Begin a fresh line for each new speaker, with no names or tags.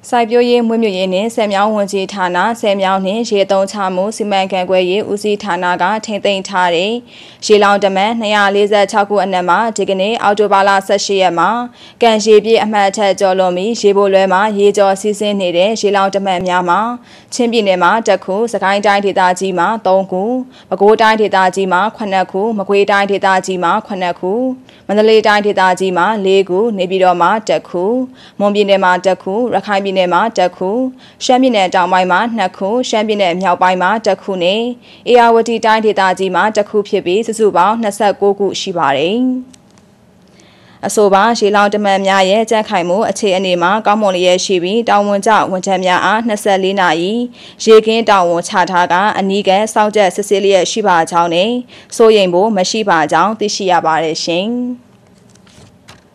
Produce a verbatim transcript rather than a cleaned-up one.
စိုက်ပျိုးရေးမွေးမြူရေးနှင့်ဆယ်မြောင်းဝန်ကြီးဌာနဆယ်မြောင်းနှင့်ရေသုံးချမှုစီမံခန့်ခွဲရေးဦးစီးဌာနကထိန်းသိမ်းထားတဲ့ရေလောင်တမန်၂၄၆ခုအနက်မှာဒီကနေ့အောက်တိုဘာလ၁၈ရက်မှာကန်ရေပြည့်အမှတ်အထက်ကျော်လွန်ပြီးရေပိုလွဲမှာရေကျော်စီးဆင်းနေတဲ့ရေလောင်တမန်များမှာချင်းပြည်နယ်မှာတစ်ခုစကိုင်းတိုင်းဒေသကြီးမှာ၃ခုပဲခူးတိုင်းဒေသကြီးမှာခုနှစ်ခုမကွေးတိုင်းဒေသကြီးမှာခုနှစ်ခုမန္တလေးတိုင်းဒေသကြီးမှာ၄ခုနေပြည်တော်မှာတစ်ခုမွန်ပြည်နယ်မှာတစ်ခုရခိုင်ပြည်နယ်မှာတစ်ခုရှမ်းပြည်နယ်တောင်ပိုင်းမှာနှစ်ခုရှမ်းပြည်နယ်မြောက်ပိုင်းမှာတစ်ခုနဲ့အေရဝတီတိုင်းဒေသကြီးမှာတစ်ခုဖြစ်ပြီးစုစုပေါင်း၂၉ခုရှိပါတယ်အဆိုပါရေလောင်တမန်များရဲ့ကြက်ခိုင်မှုအခြေအနေမှာကောင်းမွန်လျက်ရှိပြီးတောင်ဝန်ကျဝန်ထမ်းများအား၂၄နာရီရေကင်းတောင်ဝန်ချထားကအနီးကစောင့်ကြပ်စစ်ဆေးလျက်ရှိပါကြောင်းနဲ့စိုးရိမ်ဖို့မရှိပါကြောင်းသိရှိရပါတယ်ရှင်